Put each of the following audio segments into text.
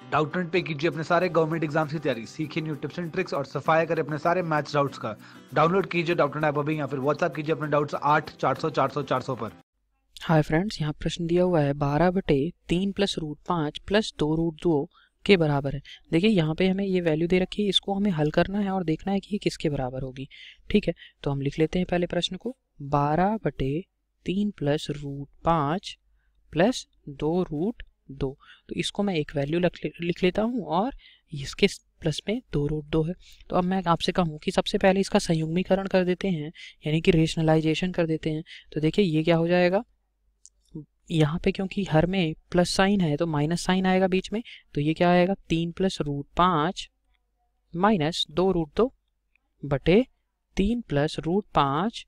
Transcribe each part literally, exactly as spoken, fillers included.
Doubtnut पे कीजिए अपने सारे गवर्नमेंट एग्जाम्स की तैयारी, सीखिए न्यू टिप्स एंड ट्रिक्स और सफाया करें अपने सारे मैथ्स डाउट्स का। डाउनलोड कीजिए डाउटनेट ऐप अभी, या फिर व्हाट्सएप कीजिए अपने डाउट्स आठ चार सौ चार सौ चार सौ पर। हाय फ्रेंड्स, यहाँ प्रश्न दिया हुआ है बारह बटे तीन प्लस रूट पाँच प्लस दो रूट दो के बराबर है। देखिए यहाँ पे हमें ये वैल्यू दे रखी है, इसको हमें हल करना है और देखना है कि ये किसके बराबर होगी। ठीक है, तो हम लिख लेते हैं पहले प्रश्न को। बारह बटे तीन प्लस रूट पाँच प्लस दो रूट दो, तो इसको मैं एक वैल्यू लिख लेता हूँ और इसके प्लस में दो रूट दो है। तो अब मैं आपसे कहूँ कि सबसे पहले इसका संयुग्मीकरण कर देते हैं, यानी कि रेशनलाइजेशन कर देते हैं। तो देखिए ये क्या हो जाएगा, यहाँ पे क्योंकि हर में प्लस साइन है तो माइनस साइन आएगा बीच में, तो ये क्या आएगा, तीन प्लस रूट पाँच माइनस दो रूट दो बटे तीन प्लस रूट पाँच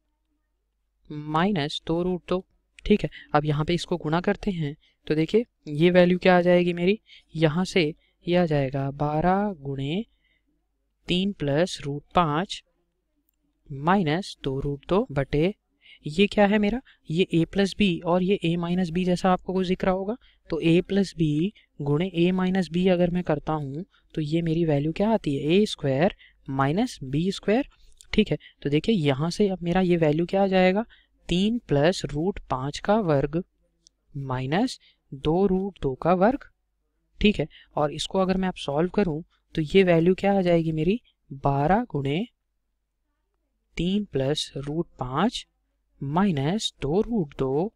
माइनस दो रूट दो। ठीक है, अब यहाँ पे इसको गुणा करते हैं तो देखिए ये वैल्यू क्या आ जाएगी मेरी, यहाँ से ये आ जाएगा बारह गुणे तीन प्लस रूट पाँच माइनस दो रूट दो बटे ये क्या है मेरा, ये a प्लस बी और ये a माइनस बी जैसा आपको कुछ दिख रहा होगा। तो a प्लस बी गुणे a माइनस बी अगर मैं करता हूँ तो ये मेरी वैल्यू क्या आती है, a square minus B square. ठीक है, तो देखिए यहाँ से अब मेरा ये वैल्यू क्या आ जाएगा, तीन प्लस रूट पाँच का वर्ग माइनस दो रूट दो का वर्ग। ठीक है, और इसको अगर मैं अब सॉल्व करूँ तो ये वैल्यू क्या आ जाएगी मेरी, बारह गुणे तीन प्लस रूट पाँच माइनस दो रूट दो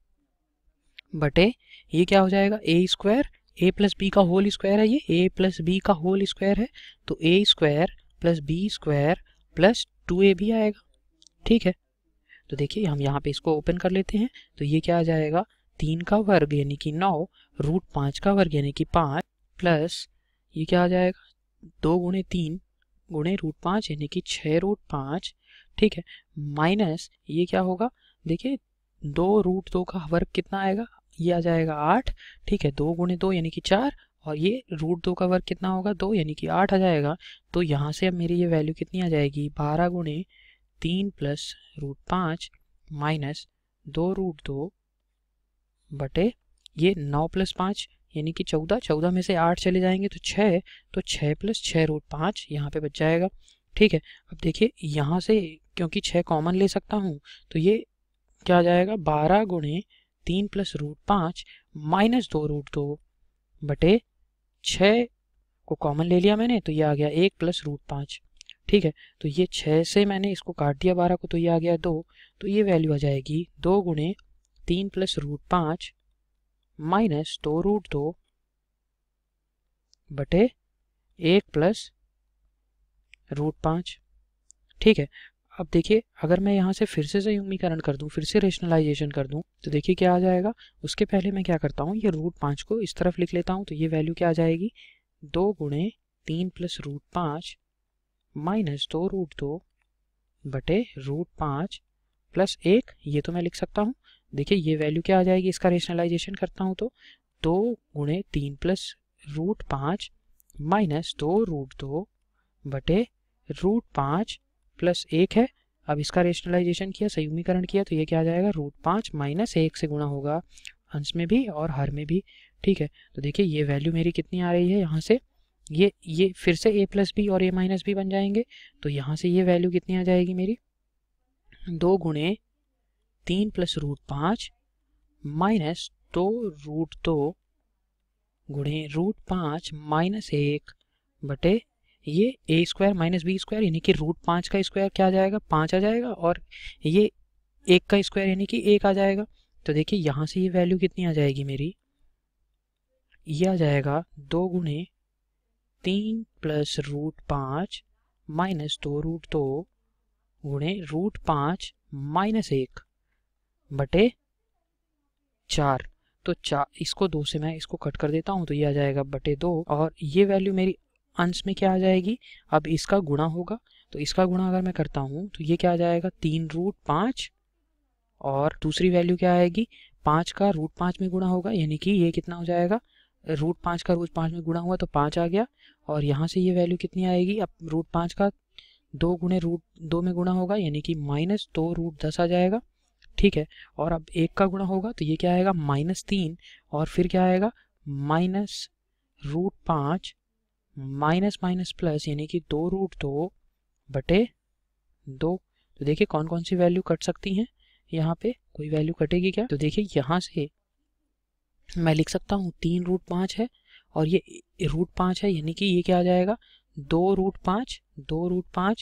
बटे ये क्या हो जाएगा, A square, A plus B का होल स्क्वायर है, ये ए प्लस बी का होल स्क्वायर है, तो A square plus B square plus two A भी आएगा। ठीक है, तो देखिए हम यहाँ पे इसको ओपन कर लेते हैं तो ये क्या आ जाएगा, तीन का वर्ग यानी कि नौ, रूट पाँच का वर्ग यानी कि पाँच, प्लस ये क्या आ जाएगा, दो गुणे तीन गुणे रूट पाँच यानी कि छः रूट पाँच। ठीक है, माइनस ये क्या होगा, देखिए दो रूट दो का वर्ग कितना आएगा, ये आ जाएगा आठ। ठीक है, दो गुणे दो यानी कि चार, और ये रूट दो का वर्ग कितना होगा, दो, यानी कि आठ आ जाएगा। तो यहाँ से अब मेरी ये वैल्यू कितनी आ जाएगी, बारह गुणे तीन प्लस रूट पाँच माइनस दो रूट दो बटे ये नौ प्लस पाँच यानी कि चौदह, चौदह में से आठ चले जाएंगे तो छः, तो छः प्लस छः रूट पाँच यहाँ पे बच जाएगा। ठीक है, अब देखिए यहाँ से क्योंकि छः कॉमन ले सकता हूँ तो ये क्या आ जाएगा, बारह गुणे तीन प्लस रूट पाँच माइनस दो रूट दो बटे छः को कॉमन ले लिया मैंने तो ये आ गया एक प्लस रूट पाँच। ठीक है, तो ये छः से मैंने इसको काट दिया बारह को तो ये आ गया दो, तो ये वैल्यू आ जाएगी दो गुणे तीन प्लस रूट पाँच माइनस दो रूट दो बटे एक प्लस रूट पाँच। ठीक है, अब देखिए अगर मैं यहाँ से फिर से संयुग्मीकरण कर दूँ, फिर से रेशनलाइजेशन कर दूँ तो देखिए क्या आ जाएगा, उसके पहले मैं क्या करता हूँ, ये रूट पाँच को इस तरफ लिख लेता हूँ तो ये वैल्यू क्या आ जाएगी, दो गुणे तीन प्लस रूट पाँच माइनस दो रूट दो बटे रूट पाँच प्लस एक, ये तो मैं लिख सकता हूँ। देखिए ये वैल्यू क्या आ जाएगी, इसका रेशनलाइजेशन करता हूँ तो दो गुणे तीन प्लस रूट पाँच माइनस दो रूट दो बटे रूट पाँच प्लस एक है। अब इसका रेशनलाइजेशन किया, संयुग्मीकरण किया तो ये क्या आ जाएगा, रूट पाँच माइनस एक से गुणा होगा अंश में भी और हर में भी। ठीक है, तो देखिए ये वैल्यू मेरी कितनी आ रही है, यहाँ से ये ये फिर से a प्लस बी और a माइनस बी बन जाएंगे, तो यहाँ से ये वैल्यू कितनी आ जाएगी मेरी, दो गुणे तीन प्लस रूट पाँच माइनस दो रूट दो गुणे रूट पाँच माइनस एक बटे ये A square minus B square यानी कि रूट पाँच का स्क्वायर क्या आ जाएगा, पाँच आ जाएगा, और ये एक का स्क्वायर यानी कि एक आ जाएगा। तो देखिए यहाँ से ये वैल्यू कितनी आ जाएगी मेरी, ये आ जाएगा दो गुणे तीन प्लस रूट पाँच माइनस दो रूट दो गुणे रूट पाँच माइनस एक बटे चार। तो चार, इसको दो से मैं इसको कट कर देता हूँ तो ये आ जाएगा बटे दो, और ये वैल्यू मेरी अंश में क्या आ जाएगी, अब इसका गुणा होगा तो इसका गुणा अगर मैं करता हूँ तो ये क्या आ जाएगा, तीन रूट पाँच, और दूसरी वैल्यू क्या आएगी, पाँच का रूट पाँच में गुणा होगा यानी कि ये कितना हो जाएगा, रूट पाँच का रूट पाँच में गुणा हुआ तो पाँच आ गया, और यहाँ से ये वैल्यू कितनी आएगी, अब रूट पाँच का दो गुणे रूट दो में गुणा होगा यानी कि माइनस दो रूट दस आ जाएगा। ठीक है, और अब एक का गुणा होगा तो ये क्या आएगा, माइनस तीन, और फिर क्या आएगा, माइनस रूट पाँच माइनस माइनस प्लस यानी कि दो रूट दो बटे दो। तो देखिए कौन कौन सी वैल्यू कट सकती हैं, यहाँ पे कोई वैल्यू कटेगी क्या? तो देखिए यहाँ से मैं लिख सकता हूँ तीन रूट पाँच है और ये रूट पाँच है, यानी कि ये क्या आ जाएगा, दो रूट पाँच, दो रूट पाँच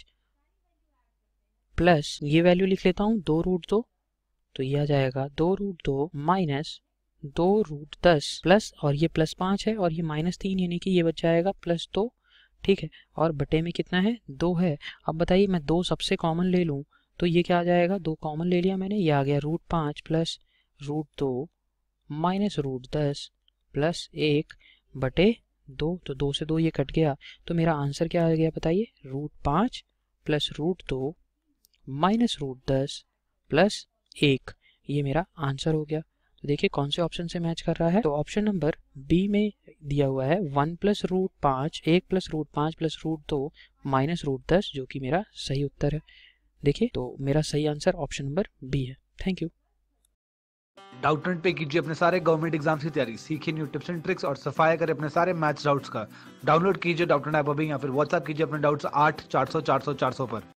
प्लस ये वैल्यू लिख लेता हूँ दो रूट दो, तो ये आ जाएगा दो रूट दो माइनस दो रूट दस प्लस, और ये प्लस पाँच है और ये माइनस तीन, यानी कि ये बच जाएगा प्लस दो। ठीक है, और बटे में कितना है, दो है। अब बताइए मैं दो सबसे कॉमन ले लूँ तो ये क्या आ जाएगा, दो कॉमन ले लिया मैंने, ये आ गया रूट पाँच प्लस रूट दो माइनस रूट दस प्लस एक बटे दो। तो दो से दो ये कट गया, तो मेरा आंसर क्या आ गया बताइए, रूट पाँच प्लस रूट दो माइनस रूट दस प्लस एक, ये मेरा आंसर हो गया। तो देखिए कौन से ऑप्शन से मैच कर रहा है, तो ऑप्शन नंबर बी में दिया हुआ है वन प्लस रूट पाँच, एक प्लस रूट पाँच प्लस रूट दो माइनस रूट दस, जो कि मेरा सही उत्तर है। देखिए तो मेरा सही आंसर ऑप्शन नंबर बी है। Thank you. डाउटनेट पे कीजिए अपने सारे गवर्नमेंट एग्जाम्स की तैयारी, सीखिए न्यू टिप्स एंड ट्रिक्स और सफाया करें अपने सारे मैथ्स डाउट्स का। डाउनलोड कीजिए डाउटनेट ऐप अभी या फिर व्हाट्सएप कीजिए अपने डाउट्स आठ चार सौ चार सौ चार सौ पर।